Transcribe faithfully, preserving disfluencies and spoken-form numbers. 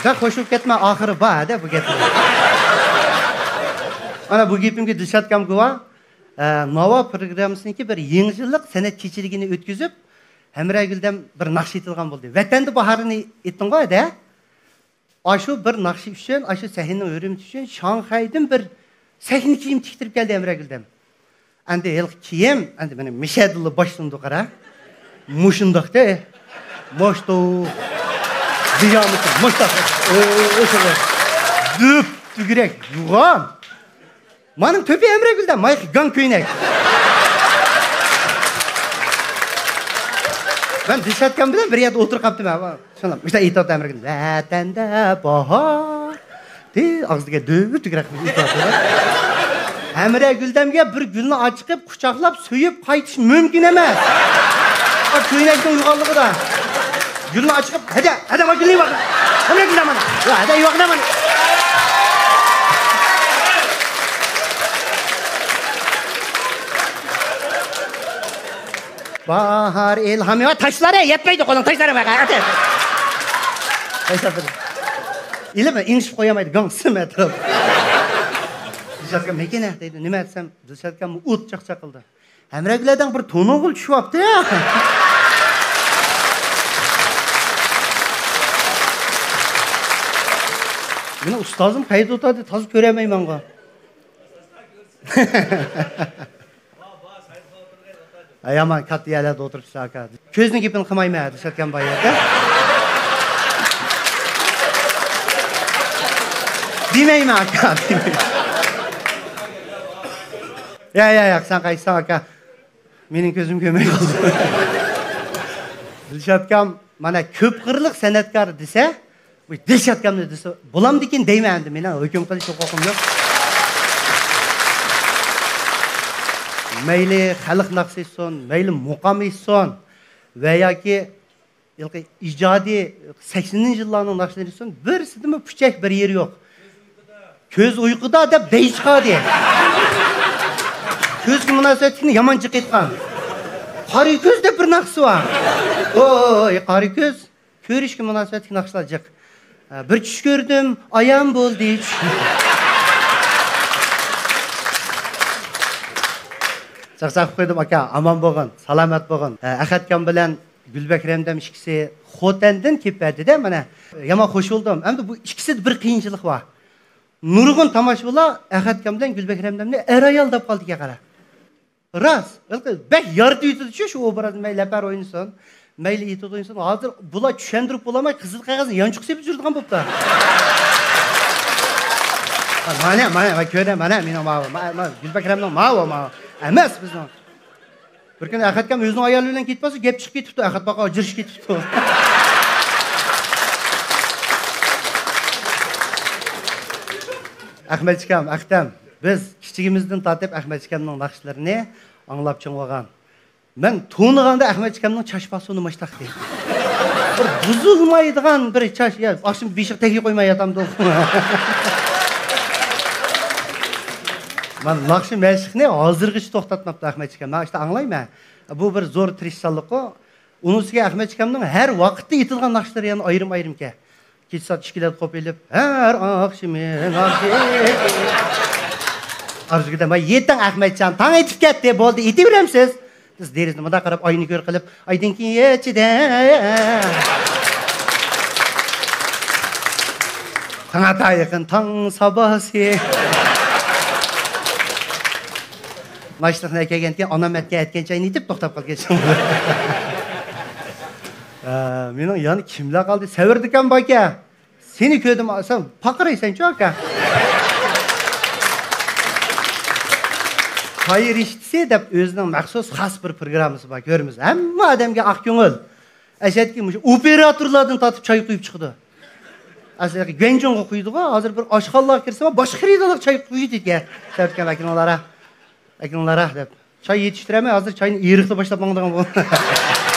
Da qo'shib ketma, oxiri bor-da bu gaplar. Mana bu gapimga Dilshod akam guvoh. Nova programmasiniki bir yangilik san'at kechiligini o'tkazib, Hamraguldan bir naqsh etilgan bo'ldi. Vatanda bahorini aytding-ku-da. Aşu bir naqshi uchun, aşu sahnaning o'rimichi uchun Shanxaydan bir sahna kiyim tiktirib keldi Hamraguldan. Endi el kiyim, endi mana mishadilli boshlandı qara. Mushundoqda, moshto, diyameti, moshto. O'sha. Düp, tugurek, yuğan. Maning to'pi Hamraguldan, may gang ko'ynak. Ben Dilshod akam bilan bir yerda o'tirib qoldim. Shunday, o'sha aytadi Hamragul. Vatanda bahor. De, og'ziga döv tugurek aytadi. Hamragulga bir gulni ochiqib, quchoqlab, so'yib qaytish mumkin emas. O ko'ynakning uyg'onligida. Gulni ochiqib, hada, hada gulni baq. Hamraguldan mana. Yo, hada yo'qda mana. Bahar ilhamı var. Taşlara yetmeydi kolun. Taşlara bak. Taşlara. İle mi? İnşip koyamaydı. Gansım etraf. Dilshod akam mekene deydi. Nima etsem Dilshod akam o't chaqchaq qildi. Hamraguldan bir to'nog'ul tushyapti. Meni ustozim qayerda o'tadi? To'g'ri ko'ramayman-ku. Ayaman katta yerlarda o'tiribsiz aka. Ko'zni gapini qilmayman, Dilshod akam bor yerda. Demayman aka, demayman. Ya ya ya, sen qaysan aka. Mening ko'zim ko'rmay qoldi. Dilshod akam mana ko'p qirliq san'atkor desa, bu Dilshod akamni desa, bo'lamdikin deyman endi. Meni hukm qilish huquqim yo'q. Mayli xalq naqshi etsin, mayli muqam etsin va yoki ijodiy saksoninchi yillarning naqshlari etsin, birsidimi puchak bir yeri yo'q. Ko'z uyquda deb deyishqadi. Ko'zga munosabatini yomoncha ketgan. Qari ko'z deb bir naqshi bor. Oy, qari ko'z ko'rishga munosabatli naqshlar jiq. Bir tush ko'rdim, ayam bo'ldi. Chaqchaq qo'ydim aka, aman bo'lgin, salomat bo'lgin. Ahad akam bilan Gulbakramdan ikkisi Xotandan kelibdi-da, mana yomon xush bo'ldim. Endi bu ikkisida bir qiyinchilik bor. Nurg'un tomoshabinlar Ahad akam bilan Gulbakramdan er ayol deb qoldiga qara. Ras, bek yardı yutdi shu obraz may lapar o'yinsin, mayli yetib o'yinsin. Hozir bular tushuntirib bo'lamay qizil qog'ozni yanchiq sepib yuradigan bo'pti. Mana, mana, ko'ra, mana meni ma, Gulbakramdan ma, ma. Emas bizning. Bir kun Ahad akam o'zining ayoli bilan ketib qolsa, gap chiqib ketibdi. Ahad baqa jirishib ketibdi. Ahmad akam, Aqtam, biz kichigimizdan tortib Ahmad akamning naqshlarini anglab ching'agan. Men to'niganda Ahmad akamning chashpasini mashtaqdi. Bir buzilmaydigan bir chash, ya, oshim beshiq tagi qo'ymay yotamdi. Men naqshi mashqni hozirgacha to'xtatmabdi Ahmad akam. Men işte anglayman. Bu bir zo'r tirishchilik-ku. Unisiga Ahmad akamning har vaqtda aytilgan naqshlari yana ayrim-ayrimga. Kecha soat ikkilarda qo'pilib, har oqshim naqshi. Arzugida men yeting Ahmadjon, tong aytib ketdi, bo'ldi, aytaveramsiz. Siz derizni bunda qarab oyni ko'r qilib, ayting ki yechida. Tanga yaqin tong sabasi. Mashriqdan kelgandan onamatga aytgancha aytib to'xtab qolgansan. Mening yani kimlar qoldi? Savirdikan baka. Seni ko'rdim, sen paqiraysan-ku aka. Hayır iştisi deb o'zining maxsus xas bir programmasi bor, ko'ramiz. Hamma odamga aq ko'ngil. Ashadki, operatorlardan tatib choy quyib chiqdi. Aslida Genjonga quydi-ku, hozir bir oshxonalarga kirsa, boshqa xaridorlar choy quydi degan. Sartgan akinonlara, akinonlara deb. Choy yetishtiraman, hozir choyni eriqni boshlab mangdigan bo'ldi.